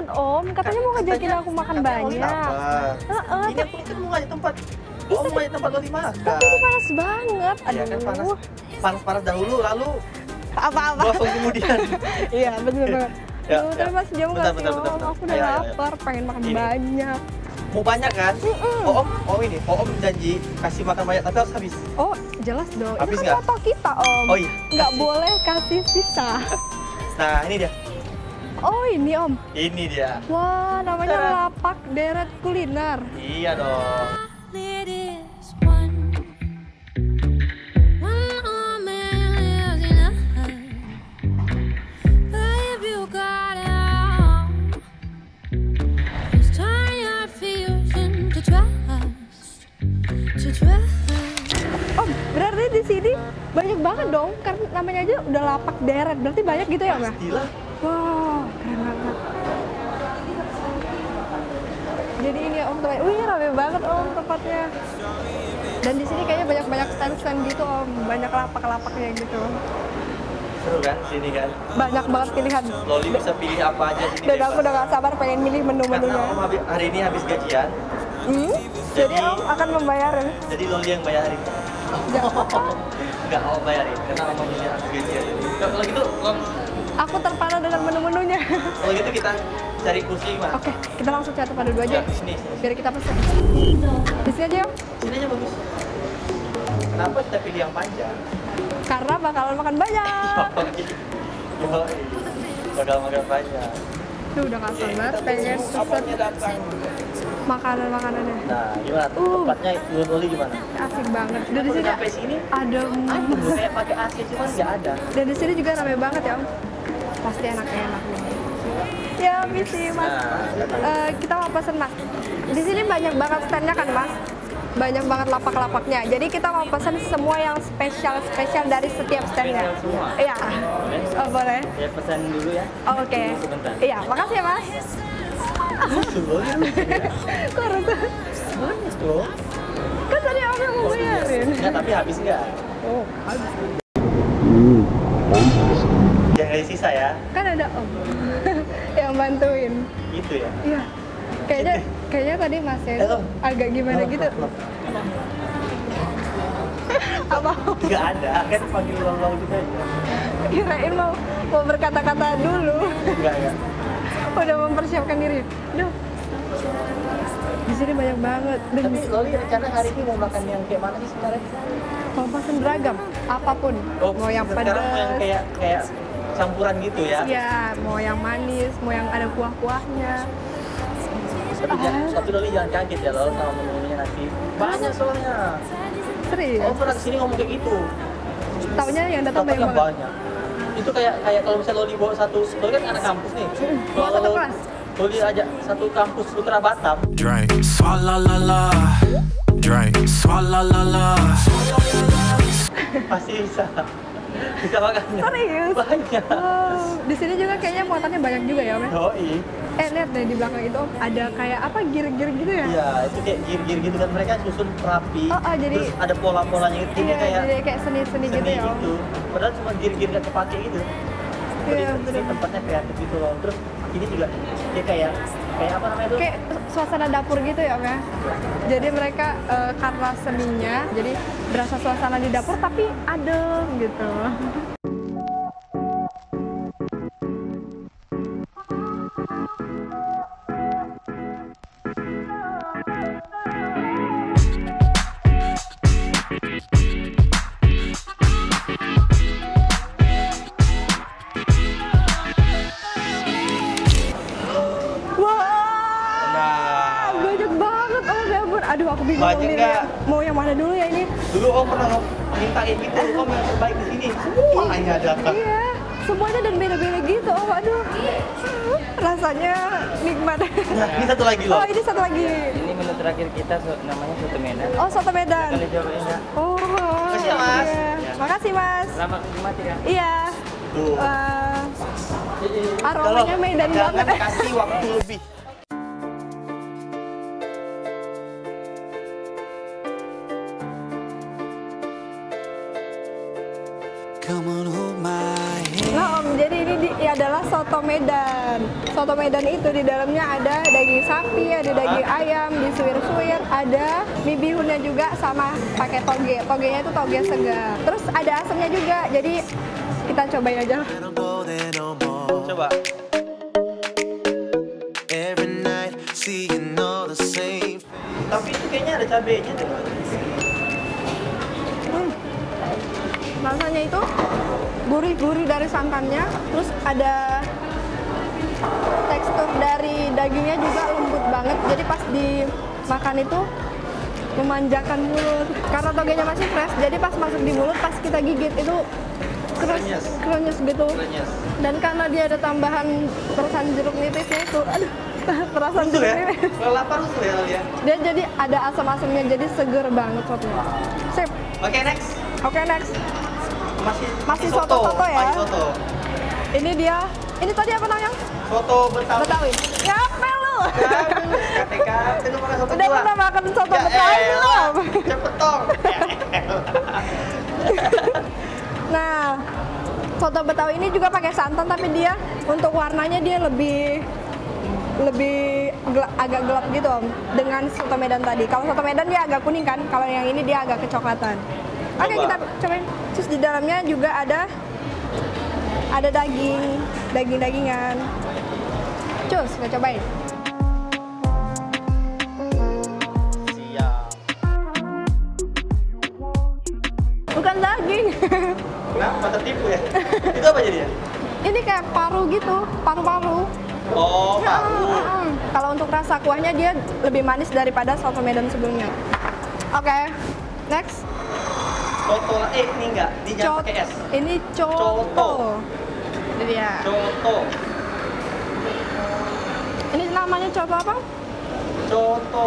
Om, katanya mau ngajakin aku makan banyak. Ini aku kan mau ngajak tempat. Oh, mau ngajak tempat Loli makan. Tapi ini panas banget. Iya kan panas. Panas dahulu lalu Apa-apa. gosong kemudian. Iya, bener banget. Ya, Duh, tapi masih jauh nggak sih bentar. Om? Aku udah Ayo. lapar, pengen makan Ini. banyak. Mau banyak kan? Om janji kasih makan banyak tapi harus habis. Oh, jelas dong. Habis Ini nggak? kan foto kita, Om. Oh iya. Nggak Kasih. boleh kasih sisa. Nah, ini dia. Oh, ini Om. Ini dia. Wah, namanya Tara. Lapak Deret Kuliner. Iya dong. It is one arm is enough. Babe, you got it all. Just turn your fears into trust. Om, berarti di sini banyak banget dong, karena namanya aja udah Lapak Deret. Berarti banyak gitu ya, Om? Ya? Pastilah. Wow, keren banget. Jadi ini Om teman, wih rame banget Om tempatnya. Dan di sini kayaknya banyak stand-stand gitu Om, banyak lapak-lapaknya gitu. Seru kan sini kan? Banyak banget pilihan. Loli bisa pilih apa aja sini. Dan bebas. aku udah gak sabar pengen milih Karena menu-menunya. Om hari ini habis gajian, Jadi Om akan membayarin. jadi Loli yang bayarin. Enggak, Om bayarin karena Om ini habis gajian. Kalau gitu, Aku terpana dengan menu-menunya. kalau gitu kita cari kursi gimana? Oke, kita langsung cari tempat dulu Ya, aja. sini. Biar kita pesen. Di sini aja Om. Sini aja bagus. Kenapa kita pilih yang panjang? Karena bakalan makan banyak. Yoi. Bakal makan panjang. Duh, udah gak sabar pengen pesen Apanya datang? makanan-makanannya. Nah, gimana? Tempatnya menurut Loli gimana? Asik banget. Dan di Aku sini sampai sini ada adem loh, kayak pakai AC cuman nggak ada. dan di sini juga ramai banget ya Om. Pasti enak-enak nih. Ya, misi Mas. Kita mau pesen Mas. Di sini banyak banget standnya kan Mas. Banyak banget lapak-lapaknya. Jadi kita mau pesen semua yang spesial dari setiap standnya. Spesial semua? Iya. Oh, boleh. Ya pesan dulu ya. Oh, oke. Sebentar. Iya, makasih ya Mas. Kok rasa? Manis loh. Kan tadi Om yang mau bayarin. Enggak, tapi habis nggak? Oh, habis. Jangan dari sisa ya. Kan ada Om yang bantuin. Gitu ya. Iya. Kayaknya tadi Masnya itu agak gimana gitu. Apa? Nggak ada, kan panggil ulang-ulang juga ya. Kirain mau berkata-kata dulu. Enggak. Udah mempersiapkan diri. Duh. Di sini banyak banget. Dan Tapi Loli rencana hari ini mau makan yang kayak mana sih sebenarnya? mau pesen beragam, apapun. Mau yang sekarang mau yang pedas. kayak campuran gitu ya. Iya, mau yang manis, mau yang ada kuah-kuahnya. Tapi Loli jangan kaget ya Loli sama menu-menunya nanti. Banyak soalnya. Serius. Oh, pernah kesini ngomong kayak gitu. Taunya yang datang banyak Datangnya banget. banyak. Itu kayak kalau misalnya Loli bawa Loli kan anak kampus nih. Bawa satu kelas. Loli ajak satu kampus Putra Batam. Drink, swalla la la. Drink, swalla la la. Pasti bisa. Bisa makannya. Serius? Banyak. Wow. Di sini juga kayaknya muatannya banyak juga ya Om. Ya? Yoi. Lihat deh di belakang itu Om, ada kayak apa gir-gir gitu ya? Iya, itu kayak gir-gir gitu kan mereka susun rapi. Jadi terus ada pola-polanya gitu. Jadi iya, kayak jadi kayak seni-seni gitu ya Om. gitu. Padahal cuma gir-gir nggak kepake gitu. Jadi Iya, ini bener. tempatnya kreatif gitu loh. Terus ini juga dia kayak apa namanya itu? Kayak suasana dapur gitu ya Om ya. Jadi mereka karena seninya, jadi berasa suasana di dapur tapi adem gitu. Wah, Nah, banyak banget Om ya ampun. Aduh, aku bingung Banyak nih. nggak? Mau yang mana dulu ya ini? dulu Om pernah minta kayak gitu, Om yang terbaik di sini. Semuanya datang. Iya, semuanya dan beda-beda gitu Om. Aduh, rasanya nikmat. Nah, ini satu lagi loh. Oh, ini satu lagi. Ini menu terakhir kita namanya soto Medan. Oh, soto Medan. Kalian cobain ya. Oh, Makasih ya, Mas. iya. Makasih Mas. Selamat menikmati ya. Iya. Tuh. Aromanya Medan Jangan banget. kasih waktu lebih. Come on, hold my hand. Nah Om, jadi ini ya adalah soto Medan. Soto Medan itu di dalamnya ada daging sapi, ada daging ayam, disuir-suir, ada mie bihunnya juga sama pakai toge. Togenya itu toge segar. Terus ada asamnya juga. Jadi kita cobain aja. Coba. Every night, seeing all the same. Tapi itu kayaknya ada cabenya deh. Rasanya itu gurih-gurih dari santannya, terus ada tekstur dari dagingnya juga lembut banget. Jadi pas dimakan itu memanjakan mulut. Karena togenya masih fresh, jadi pas masuk di mulut, pas kita gigit itu krenyes gitu. Krenyes. Dan karena dia ada tambahan perasan jeruk nipisnya itu, aduh, perasan Rusuh jeruk ya? nipis. Kalau lapar rusuh ya kali ya? Dia jadi ada asam-asamnya, jadi seger banget sotonya. Sip. Oke, next. Oke, next. Masih soto-soto ya? Masih soto. Ini dia. Ini tadi apa namanya? Soto Betawi. Betawi. Ngapain lu? Kate-kate lu makan soto Udah gua. pernah makan soto Ya Betawi elah, belum? Cepet dong. Nah, soto Betawi ini juga pakai santan, tapi dia untuk warnanya dia lebih agak gelap gitu Om, dengan soto Medan tadi. Kalau soto Medan dia agak kuning kan, kalau yang ini dia agak kecoklatan. Oke, Coba. kita cobain. Terus di dalamnya juga ada daging-dagingan. Cus, kita cobain. Siap. Bukan daging. Kenapa tertipu ya? Itu apa jadinya? Ini kayak paru gitu, paru-paru. Oh, Ya, paru. Kalau untuk rasa kuahnya dia lebih manis daripada soto Medan sebelumnya. Oke, next. Soto ini enggak, ini jangan pakai es. Ini Coto. coto. Ini dia. Coto. Ini namanya coto apa? Coto.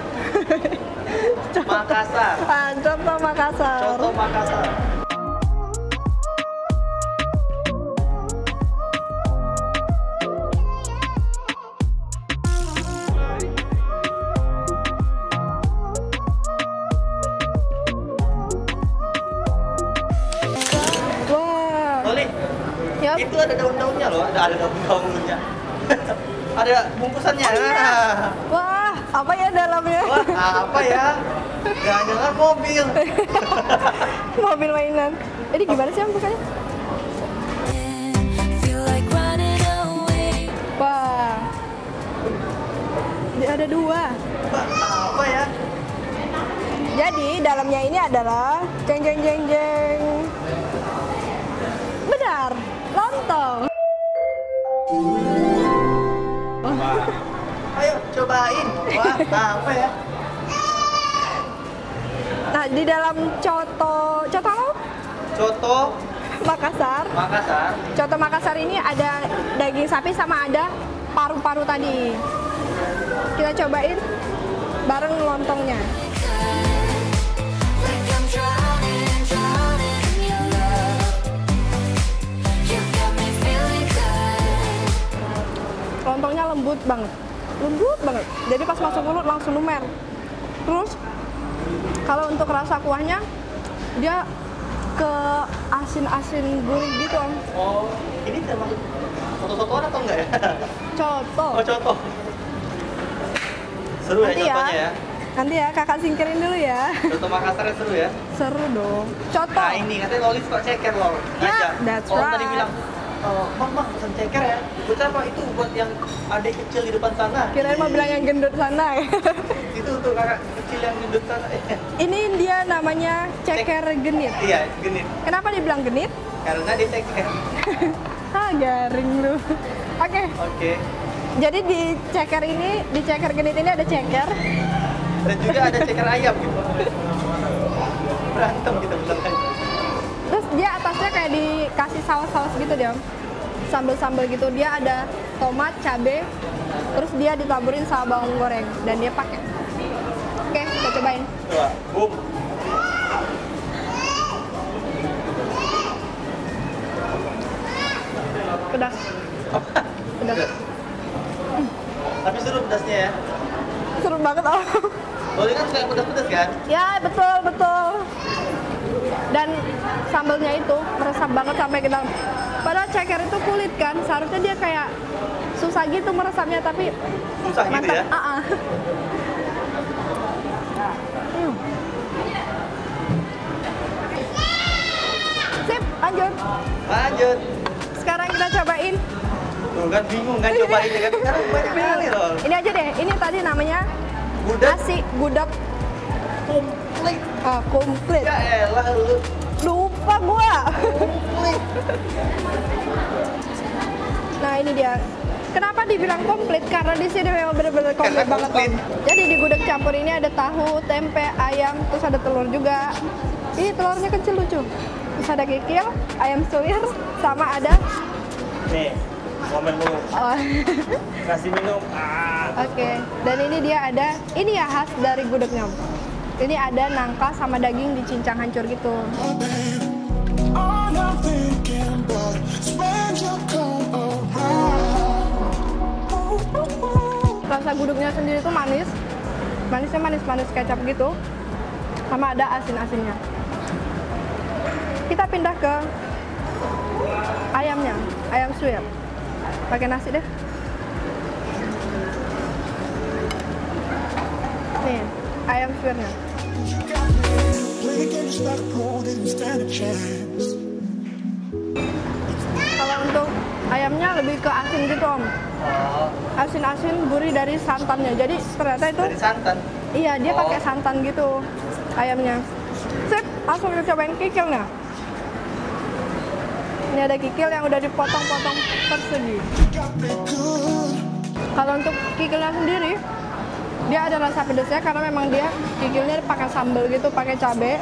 Makassar. Ah, coto Makassar. Coto Makassar. Wah. Oli, Yap. itu ada daun-daunnya loh, ada daun-daunnya. Ada bungkusannya. Wah, apa ya dalamnya? Wah, apa ya? Jangan-jangan mobil. Mobil mainan. Ini gimana sih Om bukanya? Feel like running away. Wah. Dia ada dua. Wah, apa ya? Jadi dalamnya ini adalah jeng jeng jeng jeng. Benar, lontong. Ayo cobain. Wah, apa ya? Nah, di dalam coto apa? Coto Makassar. Makassar. Coto Makassar ini ada daging sapi sama ada paru-paru tadi. Kita cobain bareng lontongnya. Like I'm drowning, drowning in your love. You got me feeling good. Lontongnya lembut banget. Lembut banget. Jadi pas masuk mulut langsung lumer. Terus kalau untuk rasa kuahnya dia ke asin-asin gurih gitu Om. Oh, ini termasuk soto-sotoan atau enggak ya? Coto. Oh, coto. Seru ya Nanti contohnya ya. Nanti ya kakak singkirin dulu ya. Coto Makassar seru ya. Seru dong. Coto. Nah ini katanya Loli suka ceker loh. Ya, that's Orang tadi right. bilang, bang pesan ceker ya. Buat apa itu? Buat yang adik kecil di depan sana. Kirain mau bilang yang gendut sana ya. Itu untuk kakak kecil yang di depan sana. Ini dia namanya ceker genit. Iya, genit. Kenapa dibilang genit? Karena dia ceker. Ah, garing lu. Oke. Oke. Jadi di ceker genit ini ada ceker. Dan juga ada ceker ayam gitu. Berantem kita bentar lagi. Terus dia atasnya kayak dikasih saus-saus gitu dia. Sambel-sambel gitu. Dia ada tomat, cabe, terus dia ditaburin sama bawang goreng dan dia pakai. Oke, kita cobain. Coba, boom. Pedas. Apa? Pedas. Tapi seru pedasnya ya. Seru banget Om. Loli kan suka yang pedas-pedas kan? Ya, betul, betul. Dan sambelnya itu meresap banget sampai ke dalam. Padahal ceker itu kulit kan, seharusnya dia kayak susah gitu meresapnya, tapi Susah gitu mantap. ya? Sip, lanjut. Lanjut. Sekarang kita cobain. Tuh kan bingung kan cobain kan. Sekarang banyak pilih loh. Ini aja deh, ini tadi namanya Gudeg nasi gudeg komplit. komplit. Ya elah lu. Lupa gua. Komplit. Nah ini dia. Kenapa dibilang komplit? Karena di sini memang benar-benar komplit Karena banget. komplit. Om. Jadi di gudeg campur ini ada tahu, tempe, ayam, terus ada telur juga. Ini telurnya kecil lucu. Terus ada kikil, ayam suwir, sama ada Nih, momen lu oh, kasih minum. Oke. Dan ini dia ada, ini ya khas dari gudegnya. Om. Ini ada nangka sama daging dicincang hancur gitu. All I'm thinking about is when you come around. Rasa gudegnya sendiri tuh manis. Manisnya manis kecap gitu. Sama ada asin-asinnya. Kita pindah ke ayamnya, ayam suwir. Pakai nasi deh. Nih, ayam suwirnya. Play games like gold didn't stand a chance. Kalau untuk ayamnya lebih ke asin gitu om. Oh, Asin-asin gurih dari santannya. Jadi ternyata itu, dari santan. iya dia Oh. pakai santan gitu ayamnya. Sip, langsung kita cobain kikilnya. Ini ada kikil yang udah dipotong-potong persegi. Got me good. Kalau untuk kikilnya sendiri, dia ada rasa pedasnya karena memang dia kikilnya pakai sambal gitu, pakai cabai.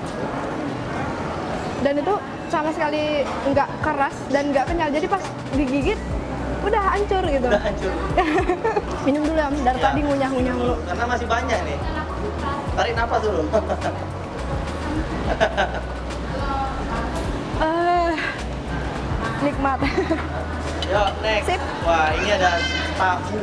Dan itu sama sekali nggak keras dan nggak kenyal. Jadi pas digigit, udah hancur gitu. Udah hancur. Minum dulu ya, dari Ya. tadi ngunyah-ngunyah mulu. Karena masih banyak nih. Tarik napas dulu. Nikmat. Yuk, next. Sip. Wah, ini ada tahu.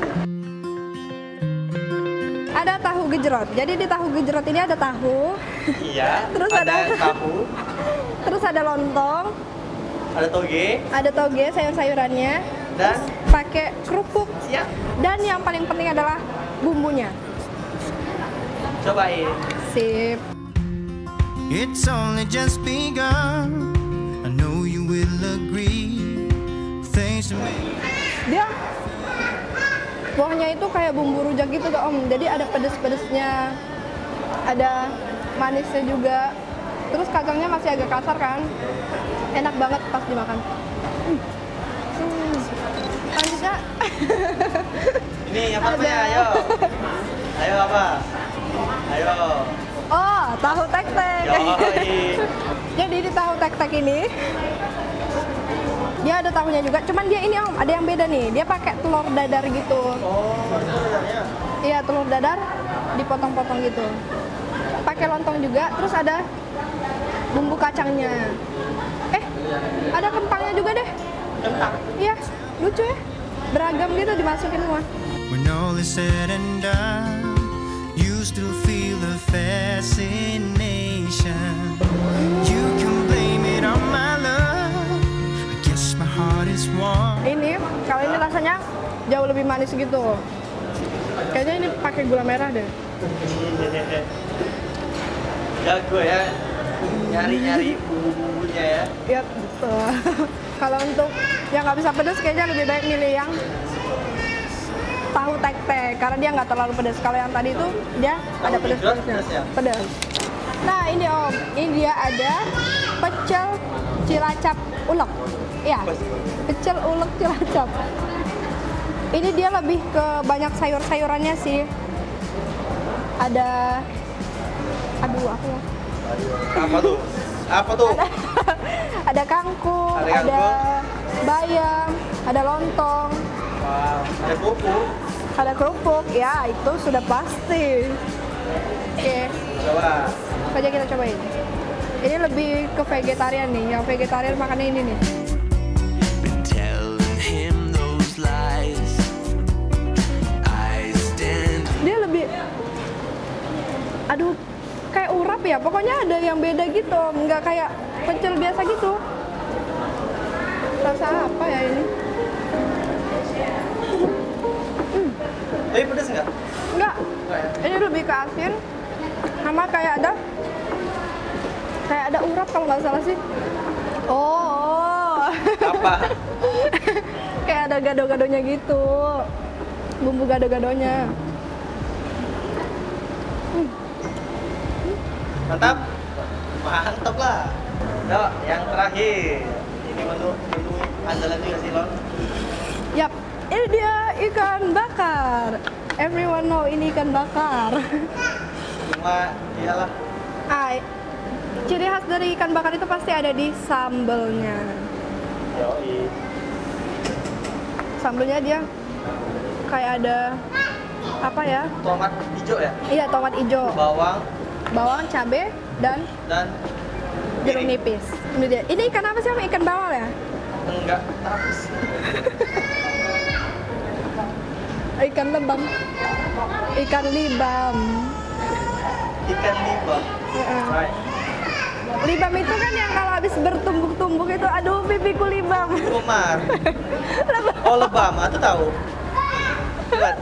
Ada tahu gejrot. Jadi di tahu gejrot ini ada tahu, Iya. Terus ada ada- tahu, terus ada lontong, ada toge, ada toge sayur-sayurannya, dan pakai kerupuk. siap. Dan yang paling penting adalah bumbunya. Cobain. Sip. It's only just begun. I know you will agree. Things to me. Dia kuahnya itu kayak bumbu rujak gitu tuh om. Jadi ada pedes-pedesnya, ada manisnya juga. Terus kacangnya masih agak kasar kan. Enak banget pas dimakan. Lanjutnya Ini apa namanya? Ayo. Ayo apa? Ayo. oh tahu tek-tek. Yoi. Jadi di tahu tek-tek ini dia ada tahunya juga. Cuman dia ini om ada yang beda nih. Dia pakai telur dadar gitu. Oh, itu dadarnya. Iya telur dadar dipotong-potong gitu. Pakai lontong juga. Terus ada bumbu kacangnya. Ada kentangnya juga deh. Kentang. Iya lucu ya. Beragam gitu dimasukin semua. When all is said and done, you still feel the fascination. You can blame it on my love. I guess my heart is warm. Ini kalau ini rasanya jauh lebih manis gitu. Kayaknya ini pakai gula merah deh. Jago ya. Nyari-nyari bumbu-bumbunya ya. Iya betul. Kalau untuk yang nggak bisa pedas kayaknya lebih baik milih yang tahu tek-tek karena dia nggak terlalu pedas. Kalau yang tadi itu dia ada Tahu pedas-pedasnya. pedas ya? Pedas. Nah ini om, ini dia ada pecel cilacap ulek. Iya, pecel ulek cilacap. Ini dia lebih ke banyak sayur-sayurannya sih. Ada, aduh aku Apa tuh? Apa tuh? ada kangkung, Ada kangkung. ada bayam, ada lontong, Wow, ada kerupuk. ada kerupuk. Ya itu sudah pasti. Oke, Coba. apa aja kita cobain. Ini lebih ke vegetarian nih. Yang vegetarian makannya ini nih. Been telling him those lies. I stand. Dia lebih, aduh, kayak urap apa ya? Pokoknya ada yang beda gitu, nggak kayak pecel biasa gitu. Rasa apa ya ini? Tapi pedes nggak? Enggak, ini lebih ke asin, sama kayak ada urat kalau nggak salah sih. Oh. Apa? Kayak ada gado-gadonya gitu, bumbu gado-gadonya. Mantap? Mantap lah. Yuk, yang terakhir. Ini menu andalan juga sih, Lon. Yap, ini dia ikan bakar. Everyone know ini ikan bakar. Cuma iyalah. Ciri khas dari ikan bakar itu pasti ada di sambelnya. Yoi. Sambelnya dia kayak ada apa ya? Tomat hijau ya? Iya, tomat hijau, Bawang cabai, dan dan jeruk nipis. Ini dia. Ini ikan apa sih? Om? Ikan bawal ya? enggak tapis. Ikan lebam. Ikan libam. Ikan libam. Heeh. Right. Libam itu kan yang kalau habis bertumbuk-tumbuk itu, aduh pipiku libam. Kumar. Oh, lebam, aku tahu. Lihat.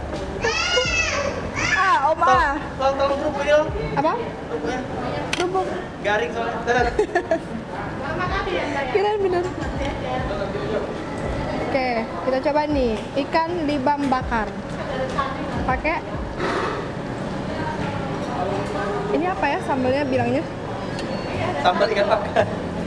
Om A. Tolong kerupuknya, Long. Apa? Kerupuknya. Tumbuk. Garing soalnya. Dadah. Kirain bener. Oke, kita coba nih ikan libam bakar. Pakai ini apa ya sambelnya bilangnya? Sambal ikan bakar.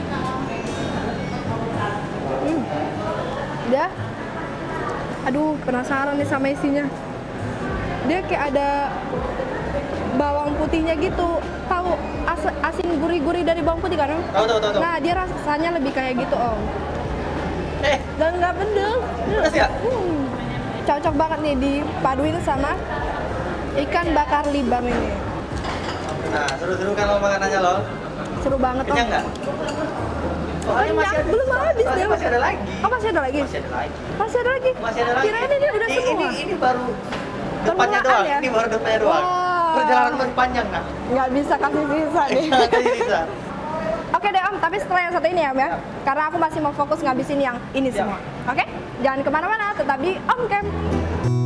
Dia, aduh penasaran nih sama isinya. Dia kayak ada bawang putihnya gitu. Tahu asin gurih-gurih dari bawang putih kan? Om? Tahu. Nah dia rasanya lebih kayak gitu Om. Dan nggak pedes. Pedas ya? Cocok banget nih dipaduin sama ikan bakar libam ini. Nah, seru-seru kan lo makanannya, Lol. Seru banget Om. Kenyang nggak? Soalnya Kenyang, belum habis soalnya dia. masih ada lagi. Oh masih ada lagi? Masih ada lagi. Masih ada lagi? Masih ada lagi. Kirain ini udah semua. Ini baru depannya Permulaan doang. ya? Ini baru depannya doang. Wah. Perjalanan masih panjang, nah. Nggak bisa kasih sisa nih. Tadi bisa. Oke deh Om, tapi setelah yang satu ini ya Om ya. Karena aku masih mau fokus ngabisin yang ini Siap. semua. Oke? Jangan kemana-mana, tetap di Om Camp.